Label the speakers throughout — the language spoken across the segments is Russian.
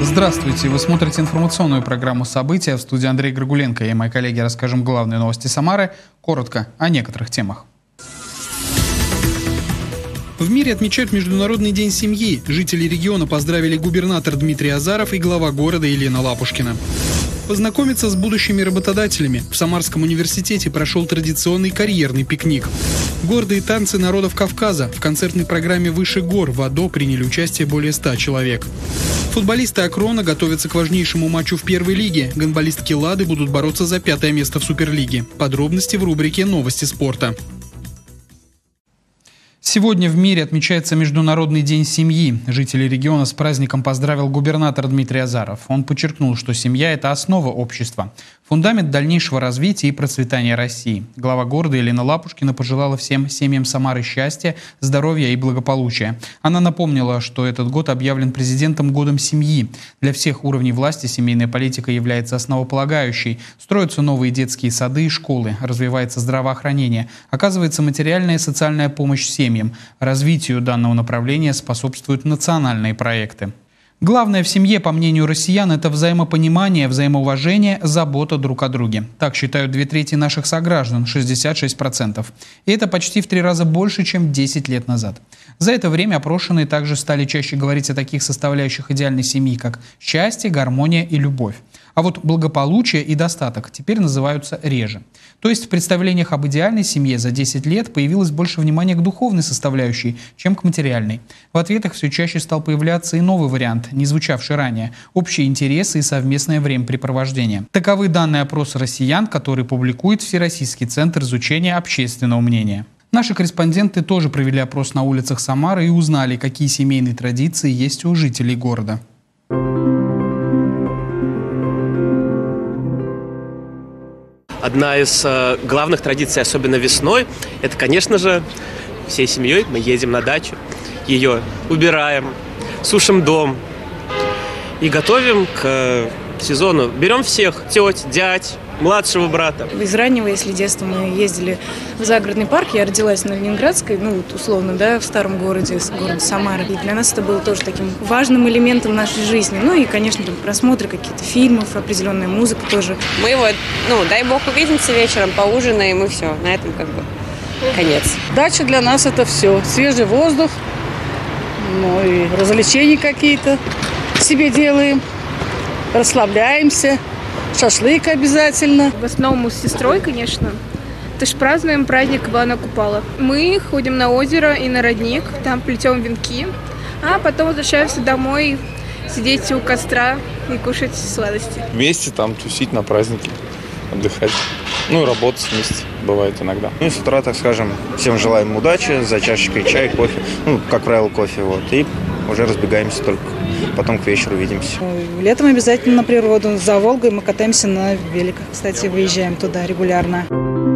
Speaker 1: Здравствуйте! Вы смотрите информационную программу «События». В студии Андрей Григуленко. Я и мои коллеги расскажем главные новости Самары. Коротко о некоторых темах. В мире отмечают Международный день семьи. Жители региона поздравили губернатор Дмитрий Азаров и глава города Елена Лапушкина. Познакомиться с будущими работодателями. В Самарском университете прошел традиционный карьерный пикник. Гордые танцы народов Кавказа. В концертной программе «Выше гор» в АДО приняли участие более 100 человек. Футболисты Акрона готовятся к важнейшему матчу в первой лиге. Гандболистки «Лады» будут бороться за 5-е место в Суперлиге. Подробности в рубрике «Новости спорта». Сегодня в мире отмечается Международный день семьи. Жители региона с праздником поздравил губернатор Дмитрий Азаров. Он подчеркнул, что семья – это основа общества, фундамент дальнейшего развития и процветания России. Глава города Елена Лапушкина пожелала всем семьям Самары счастья, здоровья и благополучия. Она напомнила, что этот год объявлен президентом годом семьи. Для всех уровней власти семейная политика является основополагающей. Строятся новые детские сады и школы, развивается здравоохранение, оказывается материальная и социальная помощь семьям. Развитию данного направления способствуют национальные проекты. Главное в семье, по мнению россиян, это взаимопонимание, взаимоуважение, забота друг о друге. Так считают 2/3 наших сограждан, 66%. И это почти в 3 раза больше, чем 10 лет назад. За это время опрошенные также стали чаще говорить о таких составляющих идеальной семьи, как счастье, гармония и любовь. А вот благополучие и достаток теперь называются реже. То есть в представлениях об идеальной семье за 10 лет появилось больше внимания к духовной составляющей, чем к материальной. В ответах все чаще стал появляться и новый вариант, не звучавший ранее – общие интересы и совместное времяпрепровождение. Таковы данные опроса россиян, который публикует Всероссийский центр изучения общественного мнения. Наши корреспонденты тоже провели опрос на улицах Самары и узнали, какие семейные традиции есть у жителей города.
Speaker 2: Одна из главных традиций, особенно весной, это, конечно же, всей семьей мы едем на дачу, ее убираем, сушим дом и готовим к сезону. Берем всех, теть, дядь, младшего брата.
Speaker 3: Из раннего, если детства, мы ездили в загородный парк. Я родилась на Ленинградской, условно, в старом городе, городе Самара. И для нас это было тоже таким важным элементом нашей жизни. И, конечно, просмотры каких-то фильмов, определенная музыка тоже.
Speaker 4: Мы дай бог, увидимся вечером, поужинаем и все. На этом конец.
Speaker 5: Дача для нас это все. Свежий воздух, и развлечения какие-то себе делаем, расслабляемся. Шашлык обязательно.
Speaker 6: В основном с сестрой, конечно. Это ж празднуем праздник Ивана Купала. Мы ходим на озеро и на родник, там плетем венки, а потом возвращаемся домой, сидеть у костра и кушать сладости.
Speaker 7: Вместе там тусить на праздники, отдыхать. Работать вместе бывает иногда.
Speaker 8: С утра, так скажем, всем желаем удачи, за чашечкой чая, кофе. Как правило, кофе. И уже разбегаемся только. Потом к вечеру увидимся.
Speaker 5: Летом обязательно на природу. За Волгой мы катаемся на великах. Кстати, выезжаем туда регулярно.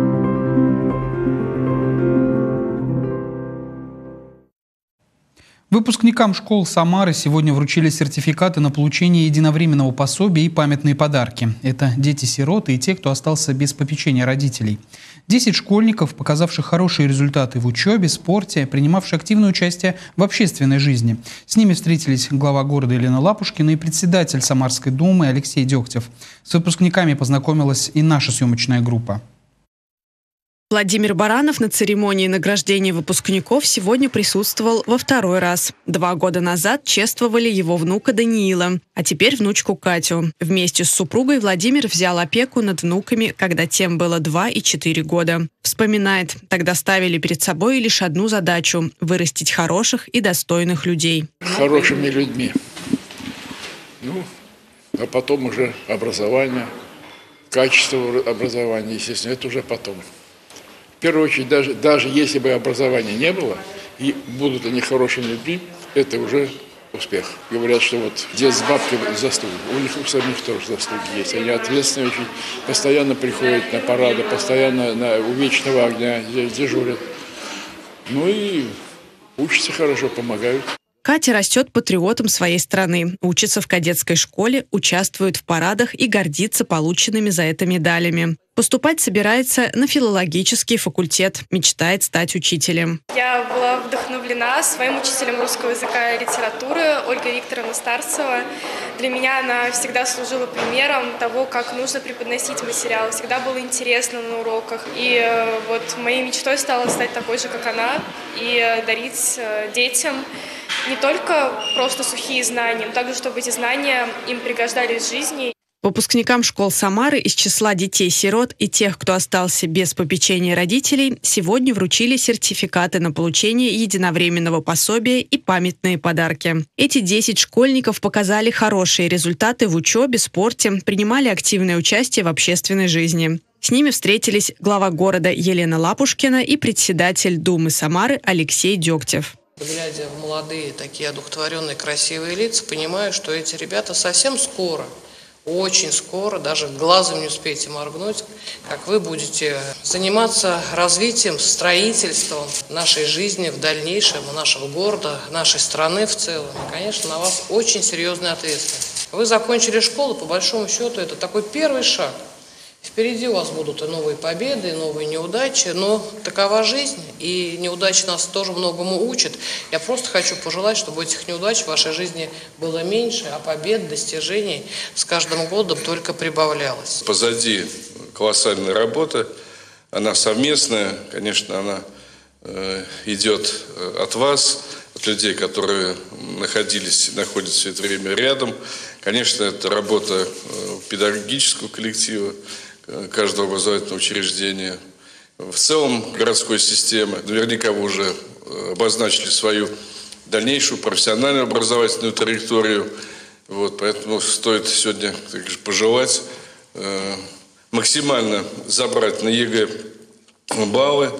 Speaker 1: Выпускникам школ Самары сегодня вручили сертификаты на получение единовременного пособия и памятные подарки. Это дети-сироты и те, кто остался без попечения родителей. 10 школьников, показавших хорошие результаты в учебе, спорте, принимавшие активное участие в общественной жизни. С ними встретились глава города Елена Лапушкина и председатель Самарской думы Алексей Дегтев. С выпускниками познакомилась и наша съемочная группа.
Speaker 9: Владимир Баранов на церемонии награждения выпускников сегодня присутствовал во 2-й раз. 2 года назад чествовали его внука Даниила, а теперь внучку Катю. Вместе с супругой Владимир взял опеку над внуками, когда тем было 2 и 4 года. Вспоминает, тогда ставили перед собой лишь одну задачу – вырастить хороших и достойных людей.
Speaker 10: Хорошими людьми. А потом уже образование, качество образования, естественно, это уже потом. В первую очередь, даже если бы образования не было, и будут они хорошими людьми, это уже успех. Говорят, что дед с бабкой заслуги. У них у самих тоже заслуги есть. Они ответственные очень, постоянно приходят на парады, постоянно у Вечного огня дежурят. И учатся хорошо, помогают.
Speaker 9: Катя растет патриотом своей страны, учится в кадетской школе, участвует в парадах и гордится полученными за это медалями. Поступать собирается на филологический факультет, мечтает стать учителем.
Speaker 11: Я была вдохновлена своим учителем русского языка и литературы Ольгой Викторовной Старцевой. Для меня она всегда служила примером того, как нужно преподносить материал. Всегда было интересно на уроках. И вот моей мечтой стало стать такой же, как она, и дарить детям не только просто сухие знания, но также, чтобы эти знания им пригождались в жизни.
Speaker 9: Выпускникам школ Самары из числа детей-сирот и тех, кто остался без попечения родителей, сегодня вручили сертификаты на получение единовременного пособия и памятные подарки. Эти 10 школьников показали хорошие результаты в учебе, спорте, принимали активное участие в общественной жизни. С ними встретились глава города Елена Лапушкина и председатель Думы Самары Алексей Дегтев.
Speaker 12: Глядя в молодые, такие одухотворенные, красивые лица, понимаю, что эти ребята совсем скоро, очень скоро, даже глазом не успеете моргнуть, как вы будете заниматься развитием, строительством нашей жизни в дальнейшем, нашего города, нашей страны в целом. И, конечно, на вас очень серьезная ответственность. Вы закончили школу, по большому счету, это такой первый шаг. Впереди у вас будут и новые победы, и новые неудачи, но такова жизнь, и неудачи нас тоже многому учат. Я просто хочу пожелать, чтобы этих неудач в вашей жизни было меньше, а побед, достижений с каждым годом только прибавлялось.
Speaker 13: Позади колоссальная работа, она совместная, конечно, она идет от вас, от людей, которые находились и находятся все это время рядом. Конечно, это работа педагогического коллектива, каждого образовательного учреждения, в целом городской системы. Наверняка вы уже обозначили свою дальнейшую профессиональную образовательную траекторию. Поэтому стоит сегодня пожелать максимально забрать на ЕГЭ баллы,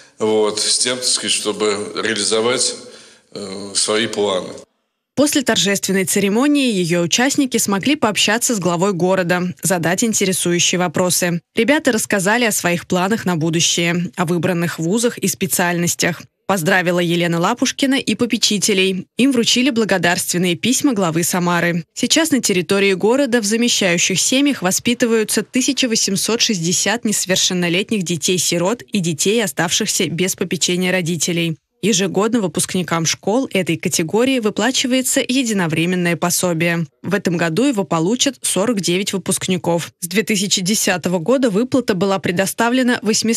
Speaker 13: с тем, чтобы реализовать свои планы.
Speaker 9: После торжественной церемонии ее участники смогли пообщаться с главой города, задать интересующие вопросы. Ребята рассказали о своих планах на будущее, о выбранных вузах и специальностях. Поздравила Елена Лапушкина и попечителей. Им вручили благодарственные письма главы Самары. Сейчас на территории города в замещающих семьях воспитываются 1860 несовершеннолетних детей-сирот и детей, оставшихся без попечения родителей. Ежегодно выпускникам школ этой категории выплачивается единовременное пособие. В этом году его получат 49 выпускников. С 2010 года выплата была предоставлена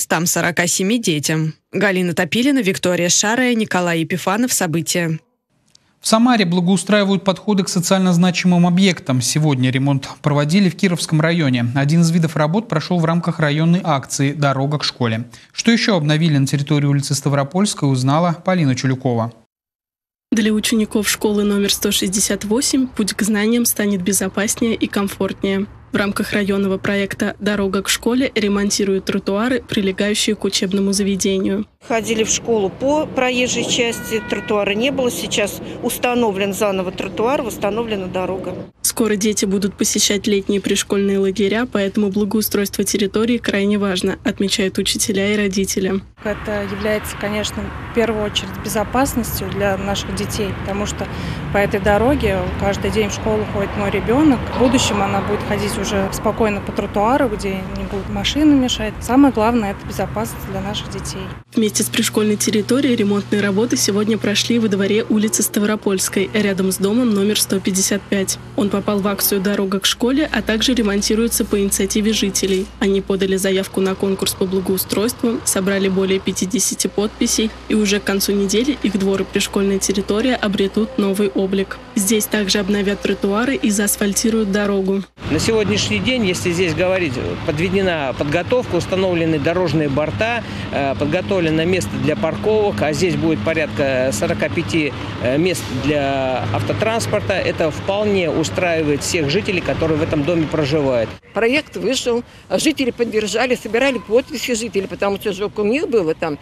Speaker 9: 847 детям. Галина Топилина, Виктория Шарая, Николай Епифанов. События.
Speaker 1: В Самаре благоустраивают подходы к социально значимым объектам. Сегодня ремонт проводили в Кировском районе. Один из видов работ прошел в рамках районной акции «Дорога к школе». Что еще обновили на территории улицы Ставропольской, узнала Полина Чулюкова.
Speaker 14: Для учеников школы номер 168 путь к знаниям станет безопаснее и комфортнее. В рамках районного проекта «Дорога к школе» ремонтируют тротуары, прилегающие к учебному заведению.
Speaker 15: Ходили в школу по проезжей части, тротуара не было. Сейчас установлен заново тротуар, восстановлена дорога.
Speaker 14: Скоро дети будут посещать летние пришкольные лагеря, поэтому благоустройство территории крайне важно, отмечают учителя и родители.
Speaker 5: Это является, конечно, в первую очередь безопасностью для наших детей, потому что по этой дороге каждый день в школу ходит мой ребенок. В будущем она будет ходить уже спокойно по тротуару, где не будут машины мешать. Самое главное – это безопасность для наших детей.
Speaker 14: Вместе с пришкольной территорией ремонтные работы сегодня прошли во дворе улицы Ставропольской, рядом с домом номер 155. Он попал в акцию «Дорога к школе», а также ремонтируется по инициативе жителей. Они подали заявку на конкурс по благоустройству, собрали более 50 подписей, и уже к концу недели их двор и пришкольная территория обретут новый облик. Здесь также обновят тротуары и заасфальтируют дорогу.
Speaker 16: На сегодняшний день, если здесь говорить, подведена подготовка, установлены дорожные борта, подготовлено место для парковок, а здесь будет порядка 45 мест для автотранспорта. Это вполне устраивает всех жителей, которые в этом доме проживают.
Speaker 17: Проект вышел, жители поддержали, собирали подписи жителей, потому что же у них было там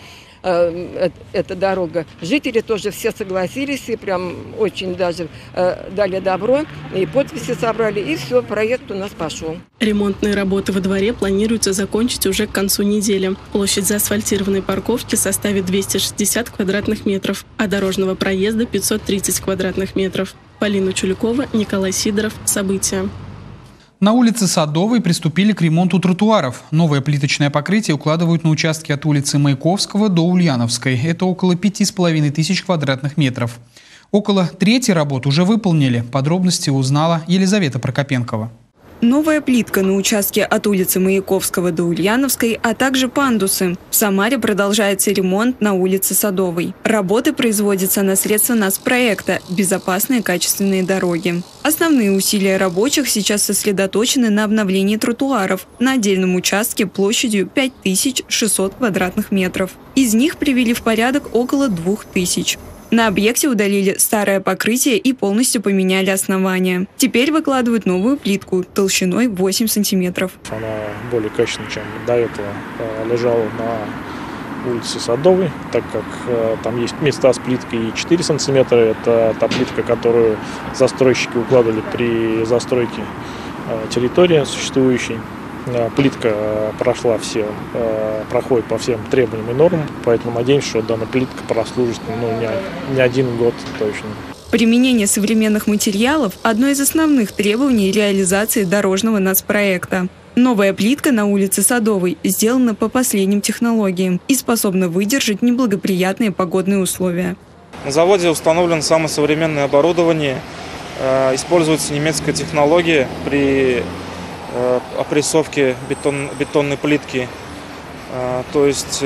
Speaker 17: эта дорога. Жители тоже все согласились и прям очень даже дали добро, и подписи собрали, и все, проект у нас пошел.
Speaker 14: Ремонтные работы во дворе планируется закончить уже к концу недели. Площадь заасфальтированной парковки составит 260 квадратных метров, а дорожного проезда 530 квадратных метров. Полина Чулюкова, Николай Сидоров. События.
Speaker 1: На улице Садовой приступили к ремонту тротуаров. Новое плиточное покрытие укладывают на участке от улицы Маяковского до Ульяновской. Это около 5500 квадратных метров. Около трети работ уже выполнили. Подробности узнала Елизавета Прокопенкова.
Speaker 18: Новая плитка на участке от улицы Маяковского до Ульяновской, а также пандусы. В Самаре продолжается ремонт на улице Садовой. Работы производятся на средства нацпроекта «Безопасные качественные дороги». Основные усилия рабочих сейчас сосредоточены на обновлении тротуаров на отдельном участке площадью 5600 квадратных метров. Из них привели в порядок около 2000. На объекте удалили старое покрытие и полностью поменяли основание. Теперь выкладывают новую плитку толщиной 8 сантиметров.
Speaker 19: Она более качественная, чем до этого лежала на улице Садовой, так как там есть места с плиткой и 4 сантиметра. Это та плитка, которую застройщики укладывали при застройке территории существующей. Плитка проходит по всем требованиям и нормам, поэтому надеемся, что данная плитка прослужит не один год точно.
Speaker 18: Применение современных материалов – одно из основных требований реализации дорожного нацпроекта. Новая плитка на улице Садовой сделана по последним технологиям и способна выдержать неблагоприятные погодные условия.
Speaker 20: На заводе установлено самое современное оборудование, используется немецкая технология при опрессовки бетонной плитки. То есть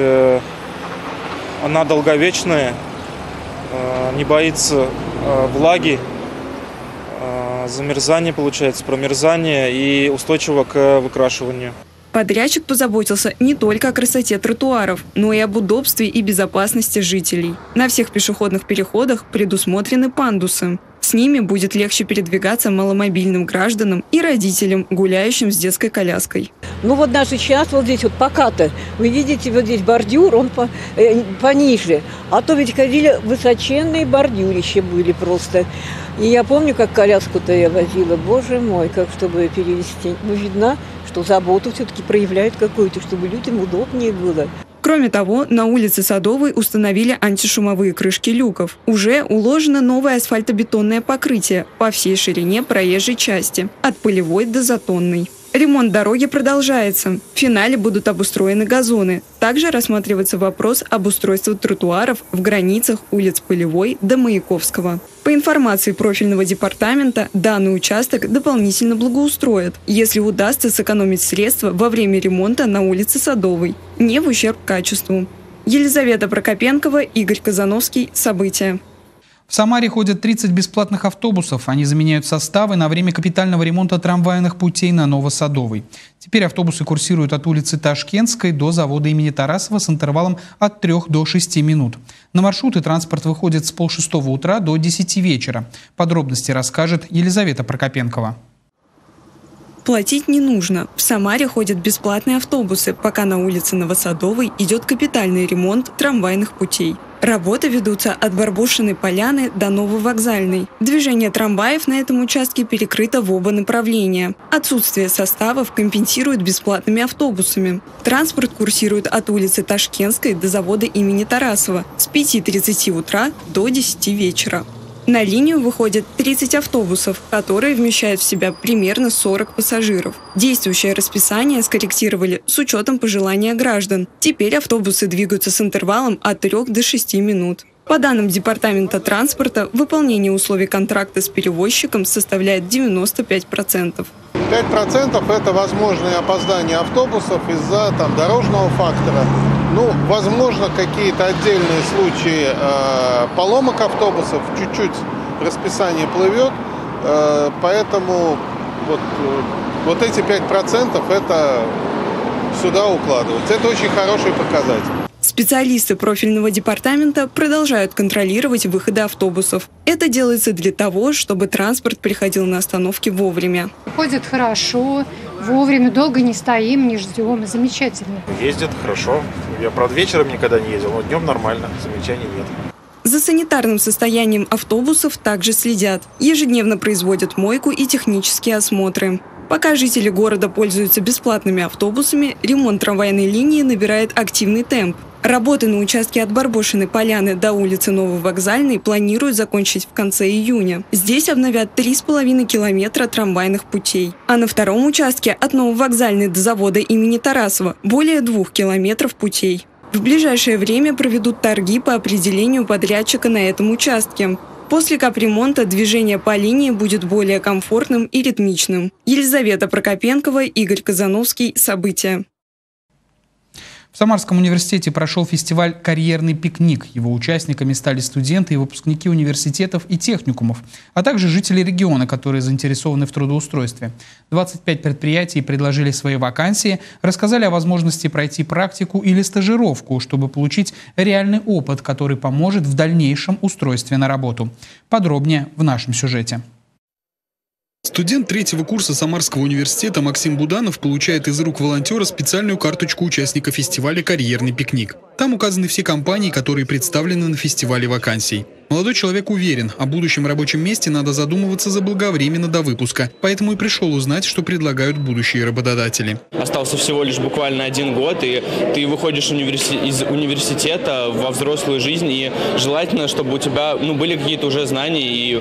Speaker 20: она долговечная, не боится влаги, замерзания, получается, промерзания и устойчива к выкрашиванию.
Speaker 18: Подрядчик позаботился не только о красоте тротуаров, но и об удобстве и безопасности жителей. На всех пешеходных переходах предусмотрены пандусы. С ними будет легче передвигаться маломобильным гражданам и родителям, гуляющим с детской коляской.
Speaker 21: Ну вот даже сейчас вот здесь вот поката, вы видите, вот здесь бордюр, он пониже. А то ведь ходили высоченные бордюрища были просто. И я помню, как коляску-то я возила, боже мой, как чтобы ее перевести. Ну, видно, что заботу все-таки проявляют какую-то, чтобы людям удобнее было.
Speaker 18: Кроме того, на улице Садовой установили антишумовые крышки люков. Уже уложено новое асфальтобетонное покрытие по всей ширине проезжей части, от Полевой до Затонной. Ремонт дороги продолжается. В финале будут обустроены газоны. Также рассматривается вопрос об устройстве тротуаров в границах улиц Полевой до Маяковского. По информации профильного департамента, данный участок дополнительно благоустроят, если удастся сэкономить средства во время ремонта на улице Садовой, не в ущерб качеству. Елизавета Прокопенкова, Игорь Казановский. События.
Speaker 1: В Самаре ходят 30 бесплатных автобусов. Они заменяют составы на время капитального ремонта трамвайных путей на Новосадовой. Теперь автобусы курсируют от улицы Ташкентской до завода имени Тарасова с интервалом от 3 до 6 минут. На маршруты транспорт выходит с 5:30 утра до 10 вечера. Подробности расскажет Елизавета Прокопенкова.
Speaker 18: Платить не нужно. В Самаре ходят бесплатные автобусы, пока на улице Новосадовой идет капитальный ремонт трамвайных путей. Работы ведутся от Барбушиной поляны до Нововокзальной. Движение трамваев на этом участке перекрыто в оба направления. Отсутствие составов компенсируют бесплатными автобусами. Транспорт курсирует от улицы Ташкентской до завода имени Тарасова с 5:30 утра до 10 вечера. На линию выходят 30 автобусов, которые вмещают в себя примерно 40 пассажиров. Действующее расписание скорректировали с учетом пожелания граждан. Теперь автобусы двигаются с интервалом от 3 до 6 минут. По данным Департамента транспорта, выполнение условий контракта с перевозчиком составляет 95%.
Speaker 22: 5% это возможные опоздания автобусов из-за дорожного фактора. Возможно, какие-то отдельные случаи поломок автобусов, чуть-чуть расписание плывет, поэтому вот эти 5% это сюда укладывается. Это очень хороший показатель.
Speaker 18: Специалисты профильного департамента продолжают контролировать выходы автобусов. Это делается для того, чтобы транспорт приходил на остановки вовремя.
Speaker 23: Ходят хорошо, вовремя, долго не стоим, не ждем. Замечательно.
Speaker 8: Ездят хорошо,
Speaker 2: Я, правда, вечером никогда не ездил, но днем нормально, замечаний нет.
Speaker 18: За санитарным состоянием автобусов также следят. Ежедневно производят мойку и технические осмотры. Пока жители города пользуются бесплатными автобусами, ремонт трамвайной линии набирает активный темп. Работы на участке от Барбошиной поляны до улицы Нововокзальной планируют закончить в конце июня. Здесь обновят 3,5 километра трамвайных путей. А на втором участке от Нововокзальной до завода имени Тарасова более 2 километров путей. В ближайшее время проведут торги по определению подрядчика на этом участке. После капремонта движение по линии будет более комфортным и ритмичным. Елизавета Прокопенкова, Игорь Казановский. События.
Speaker 1: В Самарском университете прошел фестиваль «Карьерный пикник». Его участниками стали студенты и выпускники университетов и техникумов, а также жители региона, которые заинтересованы в трудоустройстве. 25 предприятий предложили свои вакансии, рассказали о возможности пройти практику или стажировку, чтобы получить реальный опыт, который поможет в дальнейшем устройстве на работу. Подробнее в нашем сюжете.
Speaker 3: Студент третьего курса Самарского университета Максим Буданов получает из рук волонтера специальную карточку участника фестиваля «Карьерный пикник». Там указаны все компании, которые представлены на фестивале вакансий. Молодой человек уверен, о будущем рабочем месте надо задумываться заблаговременно до выпуска, поэтому и пришел узнать, что предлагают будущие работодатели.
Speaker 23: Остался всего лишь буквально 1 год, и ты выходишь из университета во взрослую жизнь, и желательно, чтобы у тебя были какие-то уже знания и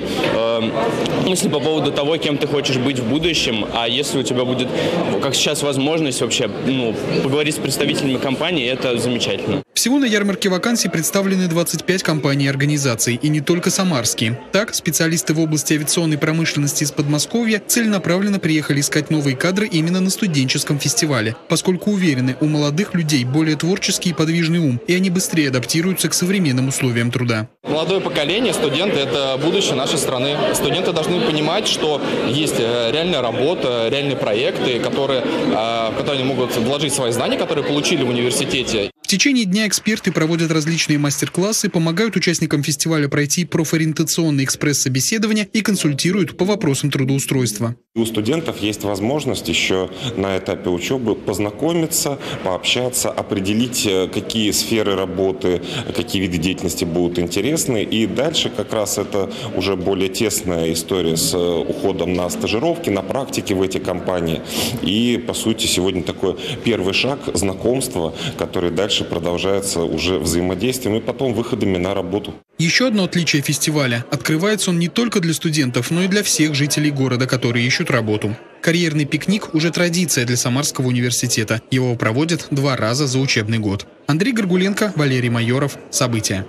Speaker 23: мысли по поводу того, кем ты хочешь быть в будущем. А если у тебя будет, как сейчас, возможность вообще поговорить с представителями компании, это замечательно.
Speaker 3: Всего на ярмарке вакансий представлены 25 компаний и организаций, и не только самарские. Так, специалисты в области авиационной промышленности из Подмосковья целенаправленно приехали искать новые кадры именно на студенческом фестивале, поскольку уверены, у молодых людей более творческий и подвижный ум, и они быстрее адаптируются к современным условиям труда.
Speaker 24: Молодое поколение, студенты – это будущее нашей страны. Студенты должны понимать, что есть реальная работа, реальные проекты, в которые они могут вложить свои знания, которые получили в университете.
Speaker 3: В течение дня эксперты проводят различные мастер-классы, помогают участникам фестиваля пройти профориентационные экспресс-собеседования и консультируют по вопросам трудоустройства.
Speaker 25: У студентов есть возможность еще на этапе учебы познакомиться, пообщаться, определить, какие сферы работы, какие виды деятельности будут интересны. И дальше как раз это уже более тесная история с уходом на стажировки, на практики в эти компании. И, по сути, сегодня такой первый шаг знакомства, который дальше продолжается уже взаимодействием и потом выходами на работу.
Speaker 3: Еще одно отличие фестиваля. Открывается он не только для студентов, но и для всех жителей города, которые ищут работу. Карьерный пикник – уже традиция для Самарского университета. Его проводят 2 раза за учебный год. Андрей Горгуленко, Валерий Майоров. События.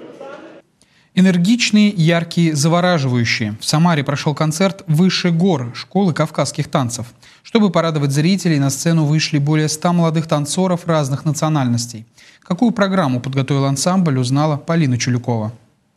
Speaker 1: Энергичные, яркие, завораживающие. В Самаре прошел концерт «Выше гор» школы кавказских танцев. Чтобы порадовать зрителей, на сцену вышли более 100 молодых танцоров разных национальностей. Какую программу подготовил ансамбль, узнала Полина Чулюкова.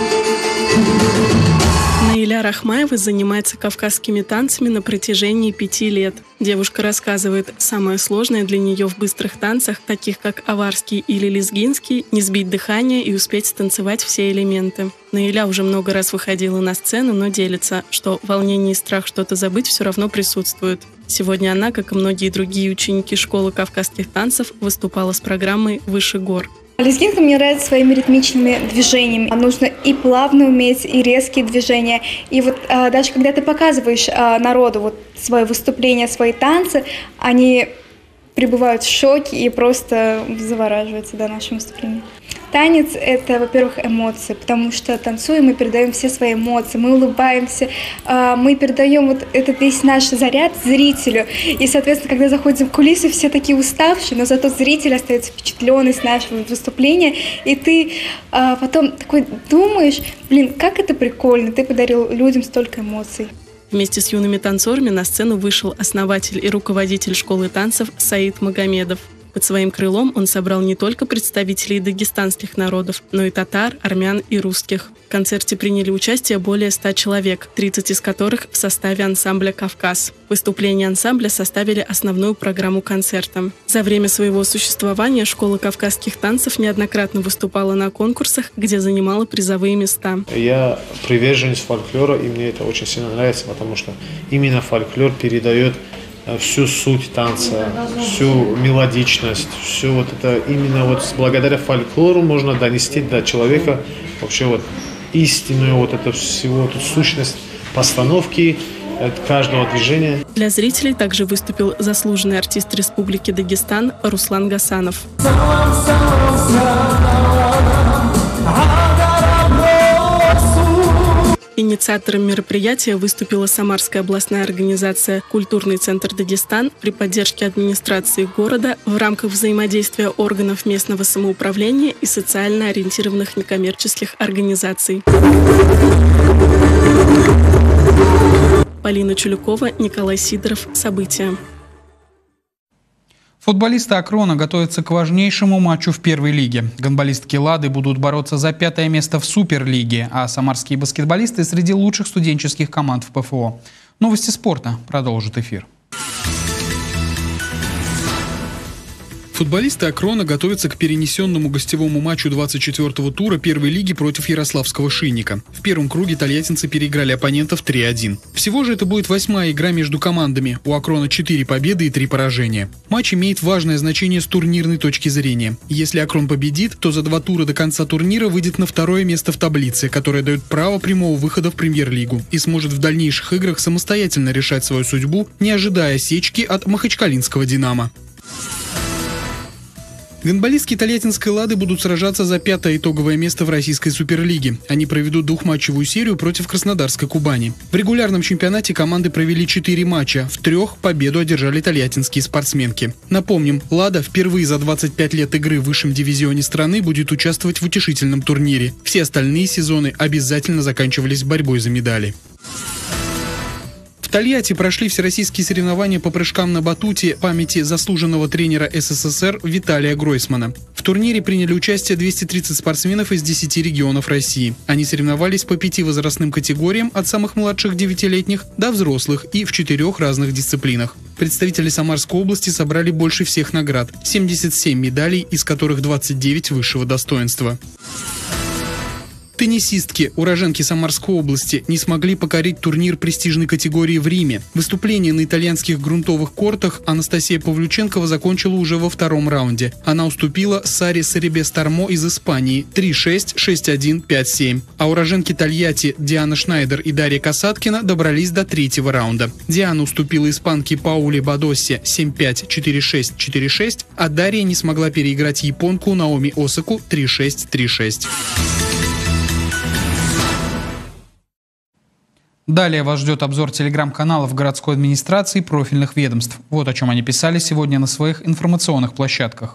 Speaker 14: Наиля Рахмаева занимается кавказскими танцами на протяжении 5 лет. Девушка рассказывает, самое сложное для нее в быстрых танцах, таких как аварский или лезгинский, не сбить дыхание и успеть станцевать все элементы. Наиля уже много раз выходила на сцену, но делится, что волнение и страх что-то забыть все равно присутствуют. Сегодня она, как и многие другие ученики школы кавказских танцев, выступала с программой «Выше гор».
Speaker 26: Лезгинка мне нравится своими ритмичными движениями. Нужно и плавно уметь, и резкие движения. И вот даже когда ты показываешь народу свое выступление, свои танцы, они пребывают в шоке и просто завораживаются до нашего выступления. Танец – это, во-первых, эмоции, потому что танцуя мы передаем все свои эмоции, мы улыбаемся, мы передаем этот весь наш заряд зрителю. И, соответственно, когда заходим в кулисы, все такие уставшие, но зато зритель остается впечатленный с нашего выступления. И ты потом такой думаешь, как это прикольно, ты подарил людям столько эмоций.
Speaker 14: Вместе с юными танцорами на сцену вышел основатель и руководитель школы танцев Саид Магомедов. Под своим крылом он собрал не только представителей дагестанских народов, но и татар, армян и русских. В концерте приняли участие более 100 человек, 30 из которых в составе ансамбля «Кавказ». Выступления ансамбля составили основную программу концерта. За время своего существования школа кавказских танцев неоднократно выступала на конкурсах, где занимала призовые места.
Speaker 27: Я приверженец фольклора, и мне это очень сильно нравится, потому что именно фольклор передает
Speaker 4: всю суть танца, всю мелодичность, все вот это именно вот благодаря фольклору можно донести до человека вообще вот истинную вот эту всего эту сущность постановки каждого движения.
Speaker 14: Для зрителей также выступил заслуженный артист Республики Дагестан Руслан Гасанов. Инициатором мероприятия выступила Самарская областная организация «Культурный центр Дагестан» при поддержке администрации города в рамках взаимодействия органов местного самоуправления и социально ориентированных некоммерческих организаций. Полина Чулюкова, Николай Сидоров. События.
Speaker 1: Футболисты «Акрона» готовятся к важнейшему матчу в первой лиге. Гандболистки «Лады» будут бороться за 5-е место в Суперлиге, а самарские баскетболисты среди лучших студенческих команд в ПФО. Новости спорта продолжит эфир.
Speaker 3: Футболисты «Акрона» готовятся к перенесенному гостевому матчу 24-го тура первой лиги против ярославского «Шинника». В первом круге тольяттинцы переиграли оппонентов 3-1. Всего же это будет 8-я игра между командами. У «Акрона» 4 победы и 3 поражения. Матч имеет важное значение с турнирной точки зрения. Если «Акрон» победит, то за 2 тура до конца турнира выйдет на 2-е место в таблице, которое дает право прямого выхода в премьер-лигу и сможет в дальнейших играх самостоятельно решать свою судьбу, не ожидая осечки от махачкалинского «Динамо». Гандболистки тольяттинской «Лады» будут сражаться за 5-е итоговое место в российской суперлиге. Они проведут двухматчевую серию против краснодарской «Кубани». В регулярном чемпионате команды провели 4 матча. В 3 победу одержали тольяттинские спортсменки. Напомним, «Лада» впервые за 25 лет игры в высшем дивизионе страны будет участвовать в утешительном турнире. Все остальные сезоны обязательно заканчивались борьбой за медали. В Тольятти прошли всероссийские соревнования по прыжкам на батуте памяти заслуженного тренера СССР Виталия Гройсмана. В турнире приняли участие 230 спортсменов из 10 регионов России. Они соревновались по 5 возрастным категориям от самых младших 9-летних до взрослых и в 4 разных дисциплинах. Представители Самарской области собрали больше всех наград – 77 медалей, из которых 29 высшего достоинства. Теннисистки, уроженки Самарской области, не смогли покорить турнир престижной категории в Риме. Выступление на итальянских грунтовых кортах Анастасия Павлюченкова закончила уже во 2-м раунде. Она уступила Саре Саребес-Тармо из Испании 3-6, 6-1, 5-7. А уроженки Тольятти Диана Шнайдер и Дарья Касаткина добрались до 3-го раунда. Диана уступила испанке Пауле Бадоссе 7-5, 4-6, 4-6, а Дарья не смогла переиграть японку Наоми Осаку 3-6, 3-6.
Speaker 1: Далее вас ждет обзор телеграм-каналов городской администрации и профильных ведомств. Вот о чем они писали сегодня на своих информационных площадках.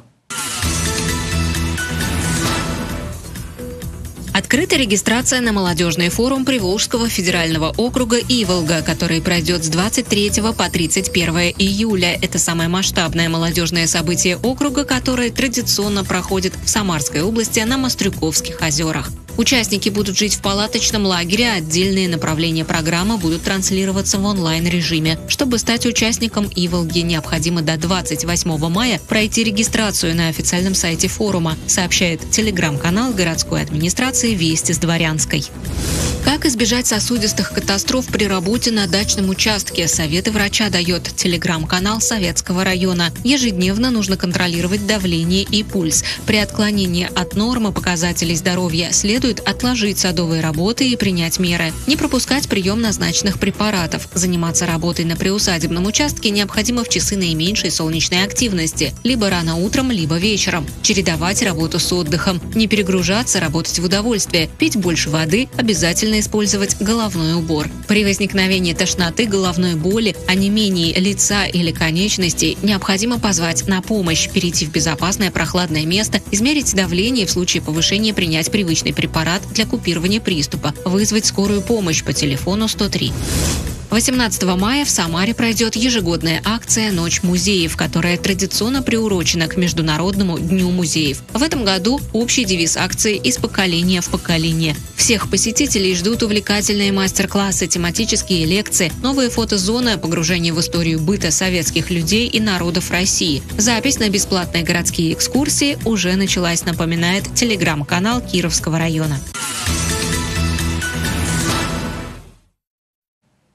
Speaker 6: Открыта регистрация на молодежный форум Приволжского федерального округа Иволга, который пройдет с 23 по 31 июля. Это самое масштабное молодежное событие округа, которое традиционно проходит в Самарской области на Мострюковских озерах. Участники будут жить в палаточном лагере, а отдельные направления программы будут транслироваться в онлайн-режиме. Чтобы стать участником Иволги, необходимо до 28 мая пройти регистрацию на официальном сайте форума, сообщает телеграм-канал городской администрации «Вести с Дворянской». Как избежать сосудистых катастроф при работе на дачном участке? Советы врача дает телеграм-канал Советского района. Ежедневно нужно контролировать давление и пульс. При отклонении от нормы показателей здоровья следует отложить садовые работы и принять меры. Не пропускать прием назначенных препаратов. Заниматься работой на приусадебном участке необходимо в часы наименьшей солнечной активности. Либо рано утром, либо вечером. Чередовать работу с отдыхом. Не перегружаться, работать в удовольствие. Пить больше воды. Обязательно использовать головной убор. При возникновении тошноты, головной боли, онемении лица или конечностей необходимо позвать на помощь, перейти в безопасное прохладное место, измерить давление, в случае повышения принять привычный препарат для купирования приступа, вызвать скорую помощь по телефону 103. 18 мая в Самаре пройдет ежегодная акция «Ночь музеев», которая традиционно приурочена к Международному дню музеев. В этом году общий девиз акции «Из поколения в поколение». Всех посетителей ждут увлекательные мастер-классы, тематические лекции, новые фотозоны, погружение в историю быта советских людей и народов России. Запись на бесплатные городские экскурсии уже началась, напоминает телеграм-канал Кировского района.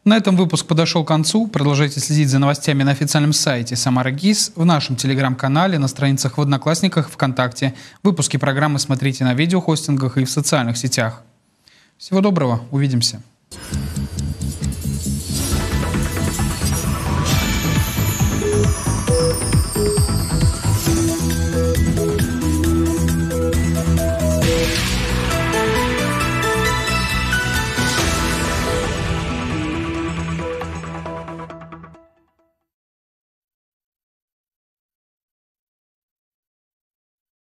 Speaker 1: На этом выпуск подошел к концу. Продолжайте следить за новостями на официальном сайте Самара ГИС, в нашем телеграм-канале, на страницах в Одноклассниках, ВКонтакте. Выпуски программы смотрите на видеохостингах и в социальных сетях. Всего доброго, увидимся.